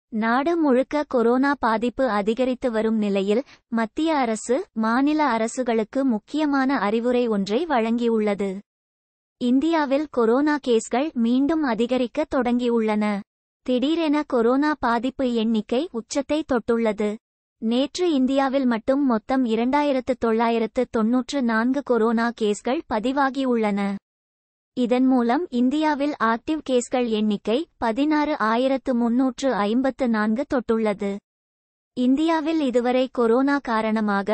நாடு முழுக்க கொரோனா பாதிப்பு அதிகரித்து வரும் நிலையில் மத்திய அரசு மாநில அரசுகளுக்கு முக்கியமான அறிவுரை ஒன்றை வழங்கியுள்ளது. இந்தியாவில் கொரோனா கேஸ்கள் மீண்டும் அதிகரிக்க தொடங்கியுள்ளன. திடீரென கொரோனா பாதிப்பு எண்ணிக்கை உச்சத்தை தொட்டுள்ளது. நேற்று இந்தியாவில் மட்டும் மொத்தம் 2994 கொரோனா கேஸ்கள் பதிவாகியுள்ளன. இதன் மூலம் இந்தியாவில் ஆக்டிவ் கேஸ்கள் எண்ணிக்கை 16,354 தொட்டுள்ளது. இந்தியாவில் இதுவரை கொரோனா காரணமாக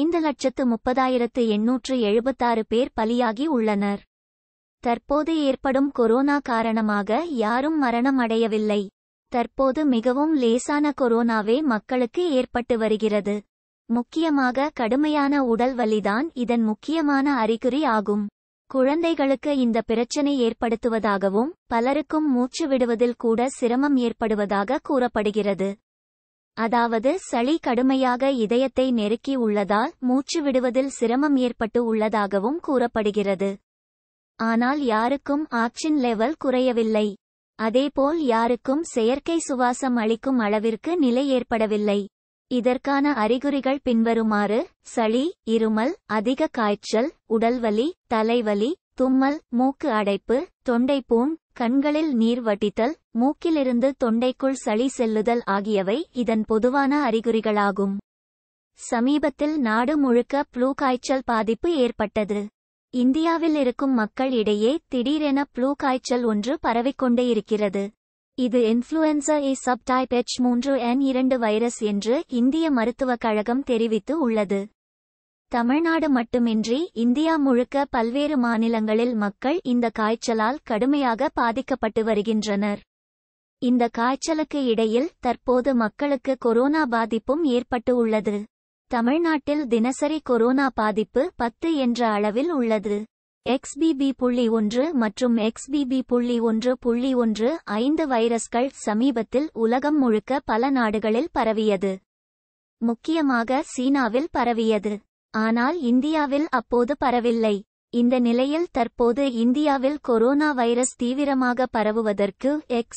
5,30,876 பேர் பலியாகி உள்ளனர். தற்போது ஏற்படும் கொரோனா காரணமாக யாரும் மரணம் அடையவில்லை. தற்போது மிகவும் லேசான கொரோனாவே மக்களுக்கு ஏற்பட்டு வருகிறது. முக்கியமாக கடுமையான உடல் வலிதான் இதன் முக்கியமான அறிகுறி ஆகும். குழந்தைகளுக்கு இந்த பிரச்சனை ஏற்படுத்துவதாகவும் பலருக்கும் மூச்சு விடுவதில் கூட சிரமம் ஏற்படுவதாக கூறப்படுகிறது. அதாவது சளி கடுமையாக இதயத்தை நெருக்கி உள்ளதால் மூச்சு விடுவதில் சிரமம் ஏற்பட்டு உள்ளதாகவும் கூறப்படுகிறது. ஆனால் யாருக்கும் ஆக்சிஜன் லெவல் குறையவில்லை. அதேபோல் யாருக்கும் செயற்கை சுவாசம் அளிக்கும் அளவிற்கு நிலை ஏற்படவில்லை. இதற்கான அறிகுறிகள் பின்வருமாறு: சளி, இருமல், அதிக காய்ச்சல், உடல்வலி, தலைவலி, தும்மல், மூக்கு அடைப்பு, தொண்டைப்புண், கண்களில் நீர் வடிதல், மூக்கிலிருந்து தொண்டைக்குள் சளி செல்லுதல் ஆகியவை இதன் பொதுவான அறிகுறிகளாகும். சமீபத்தில் நாடு முழுக்க ஃப்ளூ காய்ச்சல் பாதிப்பு ஏற்பட்டது. இந்தியாவில் இருக்கும் மக்கள் இடையே திடீரென ஃப்ளூ காய்ச்சல் ஒன்று பரவிக்கொண்டே இருக்கிறது. இது இன்ஃப்ளூயன்சா ஏ சப்டைப் H3N2 வைரஸ் என்று இந்திய மருத்துவக் கழகம் தெரிவித்து உள்ளது. தமிழ்நாடு மட்டுமின்றி இந்தியா முழுக்க பல்வேறு மாநிலங்களில் மக்கள் இந்த காய்ச்சலால் கடுமையாக பாதிக்கப்பட்டு வருகின்றனர். இந்த காய்ச்சலுக்கு இடையில் தற்போது மக்களுக்கு கொரோனா பாதிப்பும் ஏற்பட்டு உள்ளது. தமிழ்நாட்டில் தினசரி கொரோனா பாதிப்பு 10 என்ற அளவில் உள்ளது. XBB.1 மற்றும் XBB.1.15 வைரஸ்கள் சமீபத்தில் உலகம் முழுக்க பல நாடுகளில் பரவியது. முக்கியமாக சீனாவில் பரவியது. ஆனால் இந்தியாவில் அப்போது பரவில்லை. இந்த நிலையில் தற்போது இந்தியாவில் கொரோனா வைரஸ் தீவிரமாக பரவுவதற்கு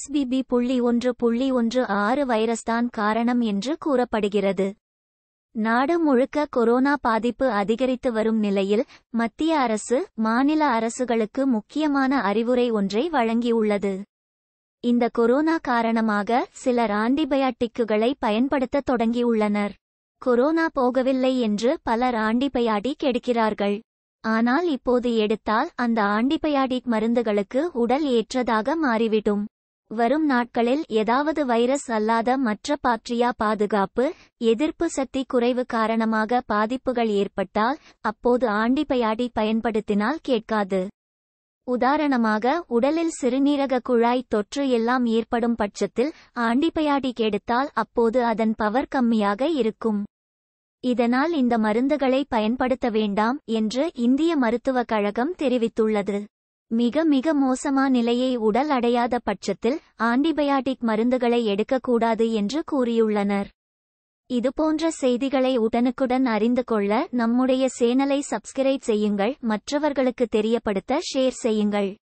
XBB.1.16 வைரஸ்தான் காரணம் என்று கூறப்படுகிறது. நாடு முழுக்க கொரோனா பாதிப்பு அதிகரித்து வரும் நிலையில் மத்திய அரசு மாநில அரசுகளுக்கு முக்கியமான அறிவுரை ஒன்றை வழங்கியுள்ளது. இந்த கொரோனா காரணமாக சிலர் ஆன்டிபயாட்டிக்குகளை பயன்படுத்த தொடங்கியுள்ளனர். கொரோனா போகவில்லை என்று பலர் ஆன்டிபயாட்டிக் எடுக்கிறார்கள். ஆனால் இப்போது எடுத்தால் அந்த ஆன்டிபயாட்டிக் மருந்துகளுக்கு உடல் ஏற்றதாக மாறிவிடும். வரும் நாட்களில் ஏதாவது வைரஸ் அல்லாத மற்ற பாக்டீரியா பாதுகாப்பு எதிர்ப்பு சக்தி குறைவு காரணமாக பாதிப்புகள் ஏற்பட்டால் அப்போது ஆன்டிபயாட்டிக் பயன்படுத்தினால் கேட்காது. உதாரணமாக உடலில் சிறுநீரக குழாய் தொற்று எல்லாம் ஏற்படும் பட்சத்தில் ஆன்டிபயாட்டிக் எடுத்தால் அப்போது அதன் பவர் கம்மியாக இருக்கும். இதனால் இந்த மருந்துகளை பயன்படுத்த வேண்டாம் என்று இந்திய மருத்துவக் கழகம் தெரிவித்துள்ளது. மிக மிக மோசமான நிலையை உடல் அடையாத பட்சத்தில் ஆன்டிபயாட்டிக் மருந்துகளை எடுக்கக்கூடாது என்று கூறியுள்ளனர். இதுபோன்ற செய்திகளை உடனுக்குடன் அறிந்து கொள்ள நம்முடைய சேனலை சப்ஸ்கிரைப் செய்யுங்கள். மற்றவர்களுக்கு தெரியப்படுத்த ஷேர் செய்யுங்கள்.